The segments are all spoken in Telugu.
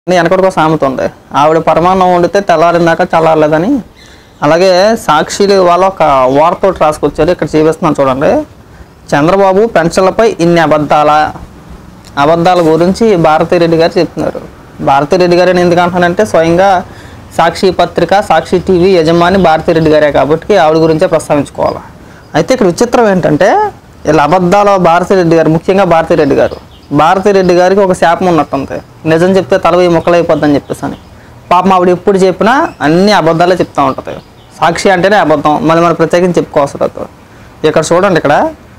వెనకటికి ఒక సామెత ఉంది. ఆవిడ పరమాన్నం వండితే తెల్లారిందాక చల్లారలేదని. అలాగే సాక్షిలు వాళ్ళు ఒక వార్త రాసుకొచ్చారు. ఇక్కడ చూపిస్తున్నాను చూడండి. చంద్రబాబు పెన్షన్లపై ఇన్ని అబద్ధాల గురించి భారతిరెడ్డి గారు చెప్తున్నారు. భారతిరెడ్డి గారు ఎందుకు అంటున్నానంటే స్వయంగా సాక్షి పత్రిక, సాక్షి టీవీ యజమాని భారతిరెడ్డి గారే కాబట్టి ఆవిడ గురించే ప్రస్తావించుకోవాలి. అయితే ఇక్కడ విచిత్రం ఏంటంటే ఇలా అబద్ధాలు భారతిరెడ్డి గారు, ముఖ్యంగా భారతిరెడ్డి గారికి ఒక శాపం ఉన్నట్టుంది. నిజం చెప్తే తలవి మొక్కలైపోద్దని చెప్పేసి అని. పాపం ఆవిడ ఎప్పుడు చెప్పినా అన్ని అబద్ధాలే చెప్తూ ఉంటుంది. సాక్షి అంటేనే అబద్ధం, మళ్ళీ మనం ప్రత్యేకించి చెప్పుకోవసరం. ఇక్కడ చూడండి, ఇక్కడ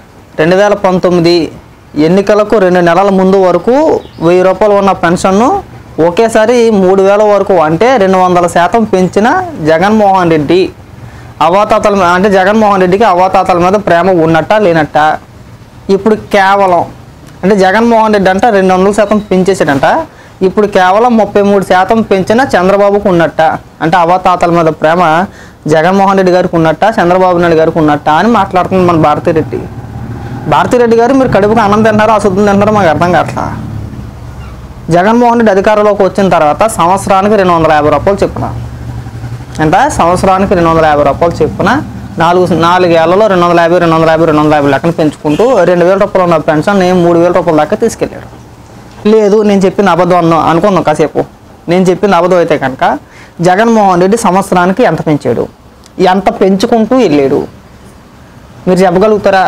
2019 ఎన్నికలకు 2 నెలల ముందు వరకు 1000 రూపాయలు ఉన్న పెన్షన్ను ఒకేసారి 3000 వరకు అంటే 200% పెంచిన జగన్మోహన్ రెడ్డి అవాతాతల అంటే జగన్మోహన్ రెడ్డికి అవాతాతల మీద ప్రేమ ఉన్నట్ట లేనట్ట. ఇప్పుడు కేవలం అంటే జగన్మోహన్ రెడ్డి అంట 200% పెంచేసాడంట. ఇప్పుడు కేవలం 33% పెంచిన చంద్రబాబుకు ఉన్నట్ట. అంటే అవాతాతల మీద ప్రేమ జగన్మోహన్ రెడ్డి గారికి ఉన్నట్ట, చంద్రబాబు నాయుడు గారికి ఉన్నట్ట అని మాట్లాడుతుంది మన భారతిరెడ్డి గారు. మీరు కడుపుకు అన్నం తింటారో అశుద్ధం తింటారో మాకు అర్థం కావట్లా. జగన్మోహన్ రెడ్డి అధికారంలోకి వచ్చిన తర్వాత సంవత్సరానికి 250 రూపాయలు చెప్పున అంటే సంవత్సరానికి 250 రూపాయలు చెప్పున 4 ఏళ్లలో 250 లెక్కన పెంచుకుంటూ 2000 రూపాయలు ఉన్న పెన్షన్ 3000 రూపాయల దాకా తీసుకెళ్ళాడు. లేదు నేను చెప్పిన అబద్ధం అనుకుందాం కాసేపు. నేను చెప్పిన అబద్ధం అయితే కనుక జగన్మోహన్ రెడ్డి సంవత్సరానికి ఎంత పెంచాడు, ఎంత పెంచుకుంటూ వెళ్ళాడు మీరు చెప్పగలుగుతారా?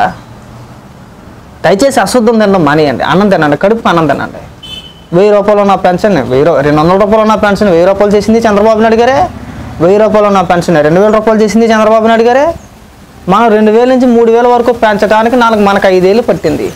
దయచేసి అశుద్ధం తినడం మానేయండి, అన్నం తినండి, కడుపుకు అన్నం తినండి. 1000 రూపాయలు ఉన్న పెన్షన్ 200 రూపాయలు ఉన్న పెన్షన్ 1000 రూపాయలు చేసింది చంద్రబాబు నాయుడు గారే. 1000 రూపాయలు ఉన్న పెన్షన్ 2000 రూపాయలు చేసింది చంద్రబాబు నాయుడు గారే. మనం 2000 నుంచి 3000 వరకు పెంచడానికి మనకు 5 ఏళ్ళు పట్టింది.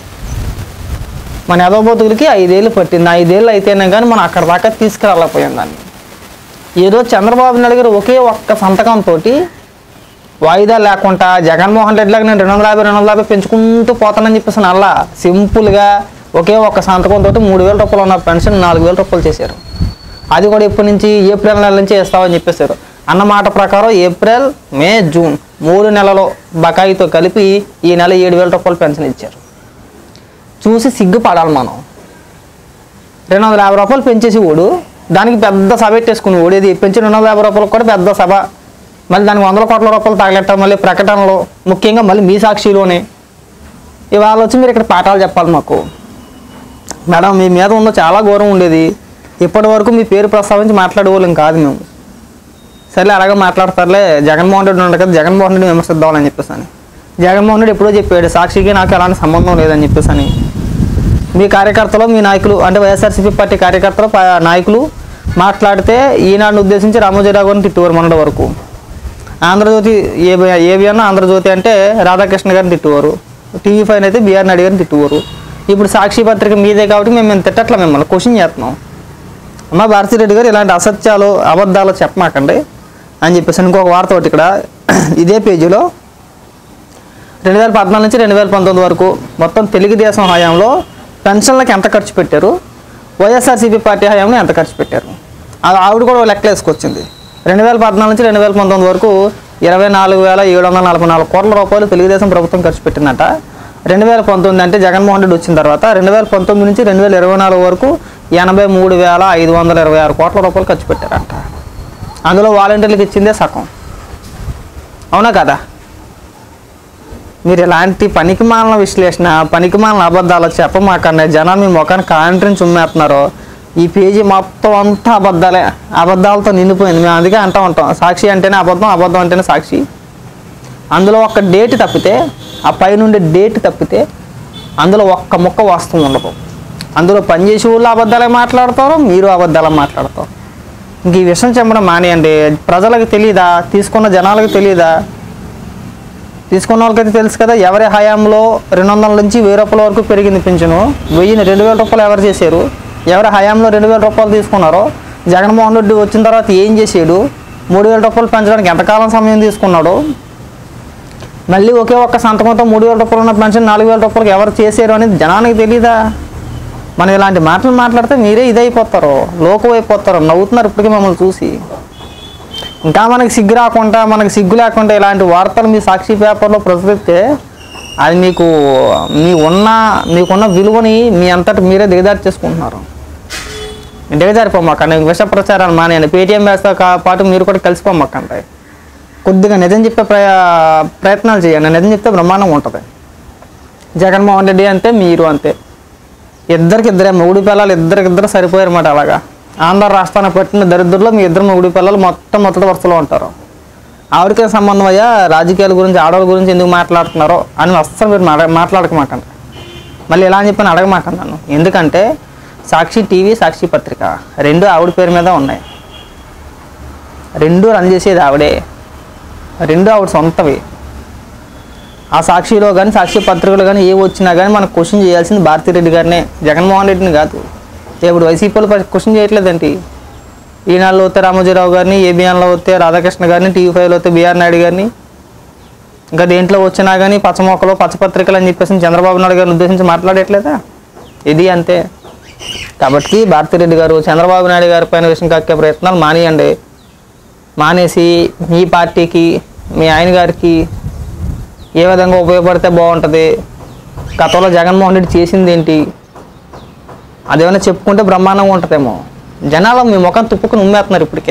మన ఎదవబోతులకి 5 ఏళ్ళు పట్టింది. 5 ఏళ్ళు అయితేనే కానీ మనం అక్కడ దాకా తీసుకురాలేకపోయాం దాన్ని. ఏదో చంద్రబాబు నాయుడు గారు ఒకే ఒక్క సంతకంతో వాయిదా లేకుండా జగన్మోహన్ రెడ్డి లాగా నేను 250 పెంచుకుంటూ పోతానని చెప్పేసి అలా సింపుల్గా ఒకే ఒక్క సంతకంతో 3000 రూపాయలు ఉన్న పెన్షన్ 4000 రూపాయలు చేశారు. అది కూడా ఎప్పటి నుంచి? ఏప్రిల్ నెల నుంచి ఇస్తామని చెప్పేశారు. అన్నమాట ప్రకారం ఏప్రిల్, మే, జూన్ 3 నెలలో బకాయితో కలిపి ఈ నెల 7000 రూపాయలు పెన్షన్ ఇచ్చారు. చూసి సిగ్గుపడాలి మనం. 250 రూపాయలు పెంచేసి ఓడు దానికి పెద్ద సభ పెట్టేసుకుని ఓడేది పెంచి 250 రూపాయలకు కూడా పెద్ద సభ, మళ్ళీ దానికి 100 కోట్ల రూపాయలు తగలెట్టాం, మళ్ళీ ప్రకటనలో ముఖ్యంగా మళ్ళీ మీ సాక్షిలోనే. ఇవాళ వచ్చి మీరు ఇక్కడ పాఠాలు చెప్పాలి మాకు. మేడం మీ మీద ఉన్న చాలా గౌరవం ఉండేది. ఇప్పటి వరకు మీ పేరు ప్రస్తావించి మాట్లాడేవాళ్ళం కాదు మేము. సరే అలాగే మాట్లాడతారులే, జగన్మోహన్ రెడ్డి ఉండదు కదా, జగన్మోహన్ రెడ్డి విమర్శిద్దామని చెప్పేసి అని. జగన్మోహన్ రెడ్డి ఎప్పుడో చెప్పాడు సాక్షికి నాకు ఎలాంటి సంబంధం లేదని చెప్పేసి అని. మీ కార్యకర్తలు, మీ నాయకులు అంటే వైఎస్ఆర్సీపీ పార్టీ కార్యకర్తలు, నాయకులు మాట్లాడితే ఈనాడుని ఉద్దేశించి రామోజీరావు గారిని తిట్టువారు మొన్నటి వరకు. ఆంధ్రజ్యోతి ఏబిఎన్ ఆంధ్రజ్యోతి అంటే రాధాకృష్ణ గారిని తిట్టువారు. TV5 అయితే బిఆర్ నాయుడు గారిని తిట్టువారు. ఇప్పుడు సాక్షి పత్రిక మీదే కాబట్టి మేము తిట్టట్లా, మిమ్మల్ని క్వశ్చన్ చేస్తున్నాం. అమ్మ భారతిరెడ్డి గారు ఇలాంటి అసత్యాలు అబద్ధాలు చెప్పమాకండి అని చెప్పేసి. ఇంకొక వార్త ఒకటి ఇక్కడ ఇదే పేజీలో 2014 నుంచి 2019 వరకు మొత్తం తెలుగుదేశం హయాంలో పెన్షన్లకు ఎంత ఖర్చు పెట్టారు, వైఎస్ఆర్సీపీ పార్టీ హయాంలో ఎంత ఖర్చు పెట్టారు, అది ఆవిడ కూడా లెక్కలు వేసుకొచ్చింది. 2014 నుంచి 2019 వరకు 24,744 కోట్ల రూపాయలు తెలుగుదేశం ప్రభుత్వం ఖర్చు పెట్టిందట. 2019 అంటే జగన్మోహన్ రెడ్డి వచ్చిన తర్వాత 2019 నుంచి 2024 వరకు 83,526 కోట్ల రూపాయలు ఖర్చు పెట్టారంట. అందులో వాలంటీర్లకు ఇచ్చిందే సగం. అవునా కదా? మీరు ఇలాంటి పనికిమాలిన విశ్లేషణ, పనికిమాలిన అబద్ధాలు చెప్పమాకన్నా జనాలు మీ ముఖాన్ని కాంట్రించి ఉమ్మేస్తున్నారు. ఈ పేజీ మొత్తం అంతా అబద్ధాలతో నిండిపోయింది. మేము అందుకే అంటూ ఉంటాం సాక్షి అంటేనే అబద్ధం, అబద్ధం అంటేనే సాక్షి. అందులో ఒక్క డేట్ తప్పితే, ఆ పైనుండి డేట్ తప్పితే అందులో ఒక్క ముక్క వాస్తవం ఉండదు. అందులో పనిచేసే వాళ్ళు అబద్ధాలే మాట్లాడతారు, మీరు అబద్ధాలే మాట్లాడతారు. ఇంక ఈ విషయం చెప్పడం మానేయండి. ప్రజలకు తెలియదా? తీసుకున్న జనాలకు తెలియదా? తీసుకున్న వాళ్ళకైతే తెలుసు కదా. ఎవరి హయాంలో 200 నుంచి 1000 రూపాయల వరకు పెరిగింది పింఛను, 2000 రూపాయలు ఎవరు చేశారు? ఎవరి హయాంలో 2000 రూపాయలు తీసుకున్నారో? జగన్మోహన్ రెడ్డి వచ్చిన తర్వాత ఏం చేసాడు? 3000 రూపాయలు పెంచడానికి ఎంతకాలం సమయం తీసుకున్నాడు? మళ్ళీ ఒకే ఒక్క సంతకంతో 3000 రూపాయలు ఉన్న పెన్షన్ 4000 రూపాయలకు ఎవరు చేశారు అనేది జనానికి తెలీదా? మనం ఇలాంటి మాటలు మాట్లాడితే మీరే ఇదైపోతారు, లోకం అయిపోతారు. నవ్వుతున్నారు ఇప్పటికీ మమ్మల్ని చూసి. ఇంకా మనకి సిగ్గు రాకుండా, మనకి సిగ్గు లేకుండా ఇలాంటి వార్తలు మీ సాక్షి పేపర్లో ప్రచురిస్తే అది మీకున్న విలువని మీ అంతటి మీరే దిగదార్చేసుకుంటున్నారు. దిగజారిపోమ్మకండి, విష ప్రచారాలు మానేయండి. పేటీఎం వేస్తా పాటు మీరు కూడా కలిసిపోమ్మకండి. కొద్దిగా నిజం చెప్పే ప్రయత్నాలు చేయండి. నిజం చెప్తే బ్రహ్మాండంగా ఉంటుంది. జగన్మోహన్ రెడ్డి అంతే, మీరు అంతే. ఇద్దరికిద్దరే మొగుడు పిల్లలు, ఇద్దరికిద్దరు సరిపోయారన్నమాట. అలాగా ఆంధ్ర రాష్ట్రాన్ని పట్టిన దరిద్రుల్లో మీ ఇద్దరు మొగుడు పిల్లలు మొదటి వరుసలో ఉంటారు. ఆవిడకే సంబంధం అయ్యా రాజకీయాల గురించి, ఆడవాళ్ళ గురించి ఎందుకు మాట్లాడుతున్నారో అని అస్సలు మీరు మాట్లాడకమాకండి. మళ్ళీ ఎలా అని చెప్పి అడగమాకండి నన్ను. ఎందుకంటే సాక్షి టీవీ, సాక్షి పత్రిక రెండు ఆవిడ పేరు మీద ఉన్నాయి. రెండు రన్ చేసేది ఆవిడే, రెండు ఆవిడ సొంతవి. ఆ సాక్షిలో కానీ సాక్షి పత్రికలు కానీ ఏ వచ్చినా కానీ మనకు క్వశ్చన్ చేయాల్సింది భారతిరెడ్డి గారినే, జగన్మోహన్ రెడ్డిని కాదు. ఇప్పుడు వైసీపీలో క్వశ్చన్ చేయట్లేదండి. ఈనాడులో వస్తే రామోజీరావు గారిని, ఏబిఎన్లో వస్తే రాధాకృష్ణ గారిని, టీవీ5లో వస్తే బిఆర్ నాయుడు గారిని, ఇంకా దేంట్లో వచ్చినా కానీ పచ్చమొక్కలు, పచ్చపత్రికలు అని చెప్పేసి చంద్రబాబు నాయుడు గారిని ఉద్దేశించి మాట్లాడట్లేదా? ఇది అంతే. కాబట్టి భారతిరెడ్డి గారు చంద్రబాబు నాయుడు గారి పైన విషయం కక్కే ప్రయత్నాలు మానేయండి. మానేసి మీ పార్టీకి, మీ ఆయన గారికి ఏ విధంగా ఉపయోగపడితే బాగుంటుంది, గతంలో జగన్మోహన్ రెడ్డి చేసింది ఏంటి, అదేమైనా చెప్పుకుంటే బ్రహ్మాండంగా ఉంటుందేమో. జనాలు మీ ముఖం తుప్పుకుని ఉమ్మేస్తున్నారు ఇప్పటికే.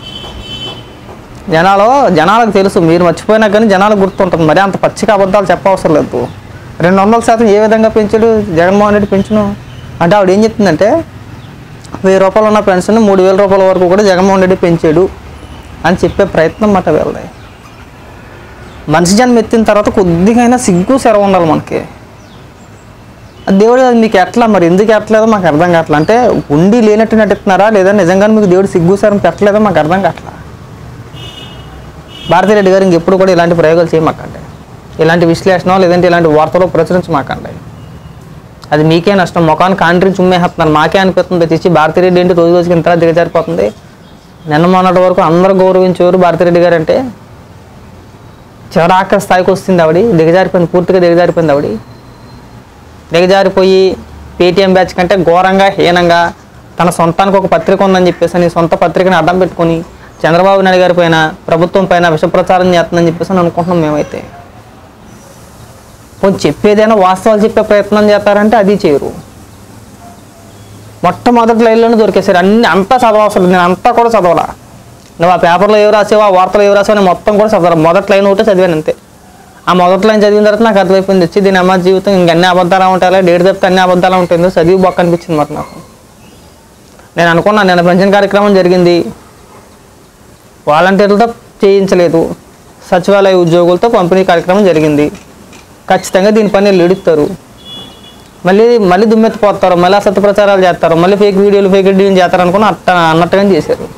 జనాలకు తెలుసు, మీరు మర్చిపోయినా కానీ జనాలకు గుర్తుంటుంది. మరి అంత పచ్చిక అబద్ధాలు చెప్పవసరం లేదు. 200% ఏ విధంగా పెంచాడు జగన్మోహన్ రెడ్డి పెంచును అంటే ఆవిడ ఏం చెప్తుందంటే 1000 రూపాయలు ఉన్న పెన్షన్ 3000 రూపాయల వరకు కూడా జగన్మోహన్ రెడ్డి పెంచాడు అని చెప్పే ప్రయత్నం మాట వీళ్ళది. మనిషి జన్మ ఎత్తిన తర్వాత కొద్దిగైనా సిగ్గు సెరవు ఉండాలి మనకి. దేవుడు మీకు ఎట్లా, మరి ఎందుకు ఎట్లేదో మాకు అర్థం కావట్లా. అంటే ఉండి లేనట్టు నటిస్తున్నారా లేదా నిజంగానే మీకు దేవుడు సిగ్గు సెరం పెట్టలేదో మాకు అర్థం కావట్లా. భారతిరెడ్డి గారు ఇంకెప్పుడు కూడా ఇలాంటి ప్రయోగాలు చేయమాకండి, ఇలాంటి విశ్లేషణ లేదంటే ఇలాంటి వార్తలు ప్రచురించమాకండి. అది మీకే నష్టం. ముఖాన్ని కాంట్రించి ఉమ్మేస్తున్నారు. మాకే అనిపిస్తుంది తెచ్చి భారతిరెడ్డి ఏంటి రోజు రోజుకి ఇంత దిగజారిపోతుంది. నిన్న మొన్నటి వరకు అందరూ గౌరవించేవారు భారతిరెడ్డి గారు అంటే, చివరాఖరి స్థాయికి వస్తుంది ఆవిడ. దిగజారిపోయింది, పూర్తిగా దిగజారిపోయింది ఆవిడ. దిగజారిపోయి పేటీఎం బ్యాచ్ కంటే ఘోరంగా, హీనంగా తన సొంతానికి ఒక పత్రిక ఉందని చెప్పేసి సొంత పత్రికని అడ్డం పెట్టుకొని చంద్రబాబు నాయుడు గారి పైన, ప్రభుత్వం పైన విషప్రచారం చేస్తుందని చెప్పేసి అనుకుంటున్నాం మేమైతే. కొంచెం చెప్పేదైనా వాస్తవాలు చెప్పే ప్రయత్నం చేస్తారంటే అది చేయరు. మొట్టమొదటి లైన్లోనే దొరికేసారు. అంతా చదవసలు, నేను అంతా కూడా చదవాలా. నువ్వు ఆ పేపర్లో ఏవి రాసావో, ఆ వార్తలు ఏవి రాసావో నేను మొత్తం కూడా చదవాలి. మొదటి లైన్ ఒకటే చదివాను అంతే. ఆ మొదటి లైన్ చదివిన తర్వాత నాకు అర్థమైపోయింది, వచ్చి దీని అమ్మ జీవితం ఇంకన్నీ అబద్ధాలు ఉంటాయి, డేట్ తప్పితే అన్ని అబద్ధాలు ఉంటాయి, చదివి బొక్క అనిపించింది మరి నాకు. నేను అనుకున్నాను, నేను పెన్షన్ కార్యక్రమం జరిగింది, వాలంటీర్లతో చేయించలేదు, సచివాలయ ఉద్యోగులతో పంపిణీ కార్యక్రమం జరిగింది, ఖచ్చితంగా దీని పని ఎడుస్తారు, మళ్ళీ దుమ్మెత్తిపోతారు, మళ్ళీ అసత్య ప్రచారాలు చేస్తారు, మళ్ళీ ఫేక్ వీడియోలు ఫేక్ ఎడిటింగ్ చేస్తారు అనుకుని అన్నట్టుగానే చేశారు.